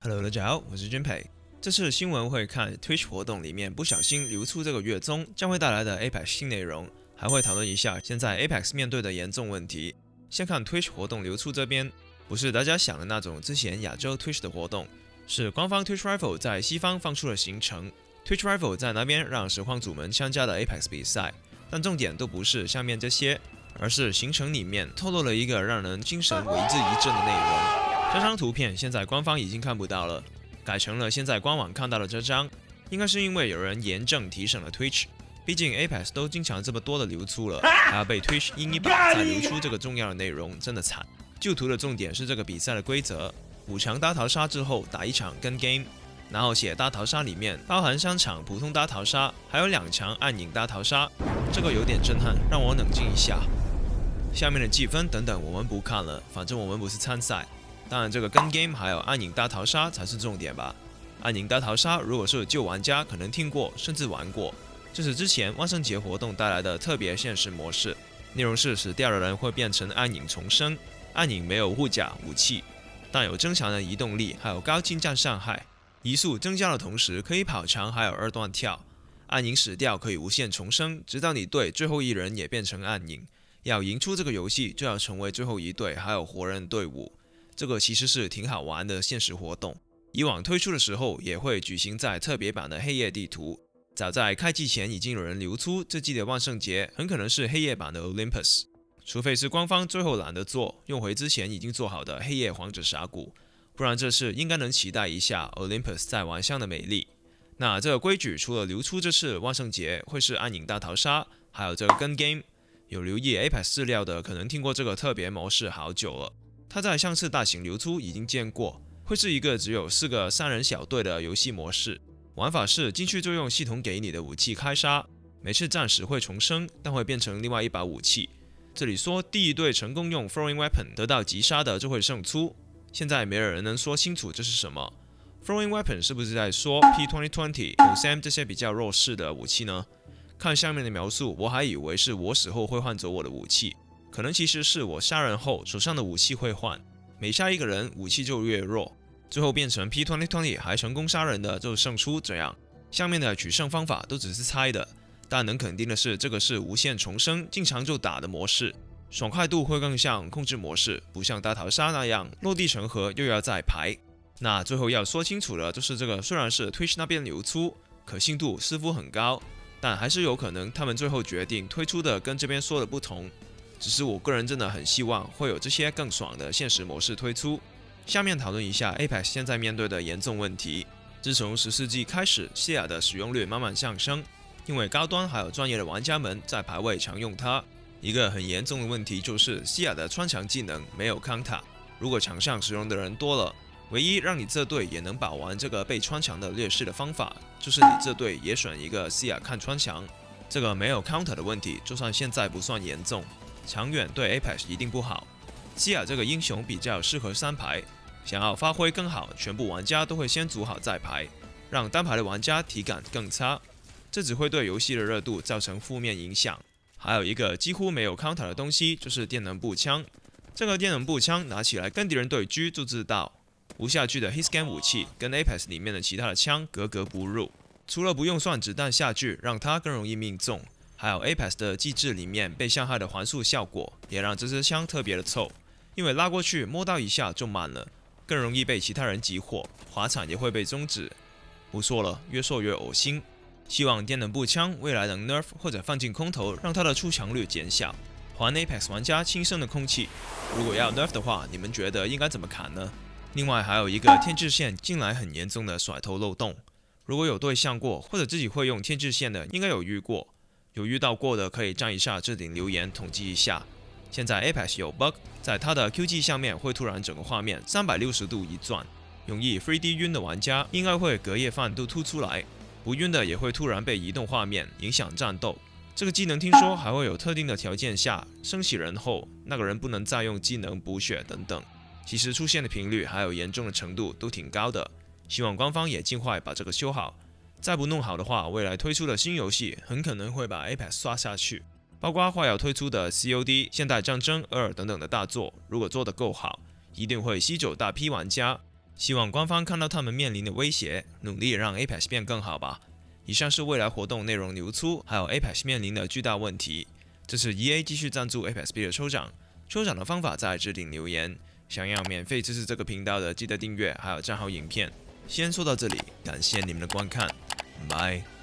Hello， 大家好，我是君培。这次新闻会看 Twitch 活动里面不小心流出这个月中将会带来的 Apex 新内容，还会讨论一下现在 Apex 面对的严重问题。先看 Twitch 活动流出这边，不是大家想的那种之前亚洲 Twitch 的活动，是官方 Twitch Rival 在西方放出了行程。Twitch Rival 在那边让实况组们参加了 Apex 比赛，但重点都不是下面这些，而是行程里面透露了一个让人精神为之一振的内容。这张图片现在官方已经看不到了，改成了现在官网看到的这张，应该是因为有人严正提审了 Twitch， 毕竟 Apex 都经常这么多的流出了，还要被 Twitch 阴一把再流出这个重要的内容，真的惨。旧图的重点是这个比赛的规则，5场大逃杀之后打1场跟 game， 然后写大逃杀里面包含3场普通大逃杀，还有2场暗影大逃杀，这个有点震撼，让我冷静一下。下面的计分等等我们不看了，反正我们不是参赛。当然，这个跟 game 还有暗影大逃杀才是重点吧。暗影大逃杀如果是旧玩家可能听过甚至玩过，这是之前万圣节活动带来的特别现实模式，内容是死掉的人会变成暗影重生，暗影没有护甲武器，但有增强的移动力，还有高近战伤害，移速增加的同时可以跑长，还有2段跳。暗影死掉可以无限重生，直到你队最后一人也变成暗影。要赢出这个游戏就要成为最后一队还有活人队伍。这个其实是挺好玩的现实活动，以往推出的时候也会举行在特别版的黑夜地图。早在开季前已经有人流出，这季的万圣节很可能是黑夜版的 Olympus， 除非是官方最后懒得做，用回之前已经做好的黑夜皇者峡谷，不然这次应该能期待一下 Olympus 在晚上的美丽。那这个规矩除了流出这次万圣节会是暗影大逃杀，还有这个跟 game， 有留意 Apex 资料的可能听过这个特别模式好久了。它在上次大型流出已经见过，会是一个只有4个3人小队的游戏模式。玩法是进去就用系统给你的武器开杀，每次战时会重生，但会变成另外一把武器。这里说第一队成功用 throwing weapon 得到击杀的就会胜出，现在没有人能说清楚这是什么。throwing weapon 是不是在说 P2020、OSAM 这些比较弱势的武器呢？看下面的描述，我还以为是我死后会换走我的武器。可能其实是我杀人后手上的武器会换，每杀一个人武器就越弱，最后变成 P2020 还成功杀人的就胜出。这样下面的取胜方法都只是猜的，但能肯定的是这个是无限重生经常就打的模式，爽快度会更像控制模式，不像大逃杀那样落地成盒又要再排。那最后要说清楚的就是这个虽然是 Twitch 那边流出，可信度似乎很高，但还是有可能他们最后决定推出的跟这边说的不同。只是我个人真的很希望会有这些更爽的现实模式推出。下面讨论一下 Apex 现在面对的严重问题。自从14季开始，西亚的使用率慢慢上升，因为高端还有专业的玩家们在排位常用它。一个很严重的问题就是西亚的穿墙技能没有康塔，如果场上使用的人多了，唯一让你这队也能把玩这个被穿墙的劣势的方法，就是你这队也选一个西亚看穿墙。这个没有 counter 的问题，就算现在不算严重，长远对 Apex 一定不好。西亚这个英雄比较适合3排，想要发挥更好，全部玩家都会先组好再排，让单排的玩家体感更差，这只会对游戏的热度造成负面影响。还有一个几乎没有 counter 的东西，就是电能步枪。这个电能步枪拿起来跟敌人对狙就知道，无下距的 hitscan 武器跟 Apex 里面的其他的枪格格不入，除了不用算子弹下距，让它更容易命中。还有 Apex 的机制里面被伤害的还速效果，也让这支枪特别的臭，因为拉过去摸到一下就满了，更容易被其他人击获，滑铲也会被终止。不说了，越说越恶心。希望电能步枪未来能 nerf 或者放进空投，让它的出墙率减小，还 Apex 玩家轻生的空气。如果要 nerf 的话，你们觉得应该怎么砍呢？另外还有一个天际线近来很严重的甩头漏洞，如果有对象过或者自己会用天际线的，应该有遇过。有遇到过的可以站一下置顶留言统计一下。现在 Apex 有 bug， 在它的 QG 下面会突然整个画面360度一转，容易 3D 晕的玩家应该会隔夜饭都吐出来，不晕的也会突然被移动画面影响战斗。这个技能听说还会有特定的条件下升起人后，那个人不能再用技能补血等等。其实出现的频率还有严重的程度都挺高的，希望官方也尽快把这个修好。再不弄好的话，未来推出的新游戏很可能会把 Apex 刷下去，包括快要推出的 COD、现代战争2等等的大作，如果做得够好，一定会吸走大批玩家。 希望官方看到他们面临的威胁，努力让 Apex 变更好吧。以上是未来活动内容流出，还有 Apex 面临的巨大问题。这次 EA 继续赞助 Apex 币的抽奖，抽奖的方法在置顶留言。想要免费支持这个频道的，记得订阅，还有账号影片。先说到这里，感谢你们的观看，拜。